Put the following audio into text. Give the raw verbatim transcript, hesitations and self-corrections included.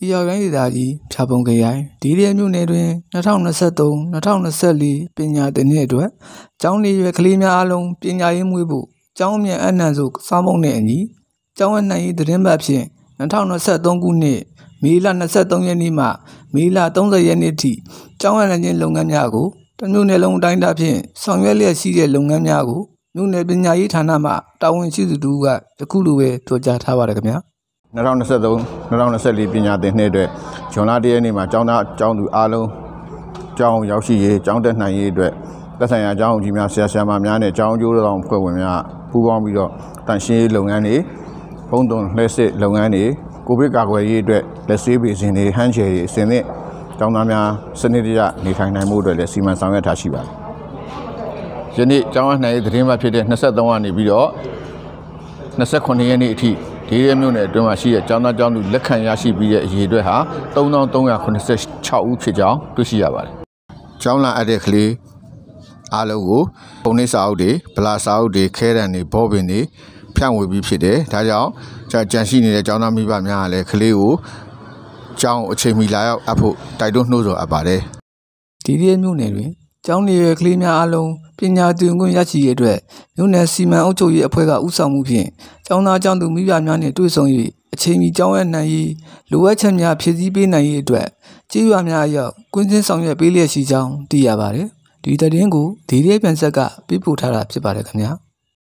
အေရရိုင်းဒေသကြီးဖြာပုံခရိုင်ဒီရဲမြို့နယ်တွင်၂၀၂၃ ၂၀၂၄ပညာသင်နှစ်အတွက်ကျောင်းနေရွယ်ကလေးများအားလုံးပညာရေးမွေးဖို့ကျောင်းအမြန်အနှံဆိုစောင်းမုံနဲ့အညီကျောင်းအနှံရေးသတင်းပတ်ဖြင့်၂၀၂၃ခုနှစ်မေလ၂၃ရက်နေ့မှမေလ၃၀ရက်နေ့ထိကျောင်းအနှံခြင်းလုပ်ငန်းများကိုတမျိုးနယ်လုံးအတိုင်းအတာဖြင့်ဆောင်ရွက်လျက်ရှိတဲ့လုပ်ငန်းများကိုမြို့နယ်ပညာရေးဌာနမှတာဝန်ရှိသူတို့ကယခုလိုပဲပြောကြားထားပါတယ်ခင်ဗျာ၂၀၂၃ ၂၀၂၄ပညာသင်နှစ်အတွက်ဇွန်လတရက်နေ့မှာကျောင်းသားကျောင်းသူအားလုံးကျောင်းရောက်ရှိရေးကျောင်းတက်နိုင်ရေးအတွက်သက်ဆိုင်ရာကျောင်းကြီးများဆရာဆရာမများနဲ့ကျောင်းကျိုးတော်ဖွဲ့ဝင်များပူးပေါင်းပြီးတော့တန်ရှင်းရေးလုပ်ငန်းတွေဘုံသွန်လက်စစ်လုပ်ငန်းတွေကိုဗစ်ကာကွယ်ရေးအတွက်လက်ဆေးပေစဉ်တွေဟန်းချယ်တွေအစဉ်နဲ့ကျောင်းသားများစနစ်တကျနေထိုင်နိုင်မှုအတွက်လည်းစီမံဆောင်ရွက်ထားရှိပါတယ်။ယနေ့ကျောင်းအနှံရေးသတင်းပတ်ဖြစ်တဲ့၂၃ကနေပြီးတော့၂၈ရက်နေ့အထိဒီရဲမြို့နယ်အတွင်းမှာရှိတဲ့ကျောင်းသားကျောင်းသူလက်ခံရရှိပြီးတဲ့အရေအတွက်ဟာ၃သောင်း၃ရာခုနှစ်၆ဦးဖြစ်ကြောင်းတွေ့ရှိရပါတယ်။ကျောင်းလာအပ်တဲ့ကလေးအားလုံးကိုပုံနှိပ်စာအုပ်တွေဗလာစာအုပ်တွေခဲတံတွေဘောပင်တွေဖြန့်ဝေပြီးဖြစ်တယ်။ဒါကြောင့်ကြံရှိနေတဲ့ကျောင်းသားမိဘများကလည်းကလေးကိုကျောင်းအချိန်မီလာရောက်အပ်ဖို့တိုက်တွန်းနှိုးဆော်အပ်ပါတယ်။ဒီရဲမြို့နယ်တွင်ကျောင်းနေရွယ်ကလေးများအားလုံးပညာသင်ခွင့်ရရှိရေးအတွက်မြို့နယ်စီမံအုပ်ချုပ်ရေးအဖွဲ့ကဦးဆောင်မှုဖြင့်ကျောင်းသားကျောင်းသူမိဘများနှင့်တွေ့ဆုံ၍အချိန်မီကျောင်းရနိုင်ရေးလိုအပ်ချက်များဖြည့်ဆည်းပေးနိုင်ရေးအတွက်ကြေးရွာများအရောက်ကွင်းစင်းဆောင်ရွက်ပေးလျက်ရှိကြောင်းသိရပါတယ်။ဒီသတင်းကိုဒီရဲပြန်ဆက်ကပြပို့ထားတာဖြစ်ပါတယ်ခင်ဗျာ။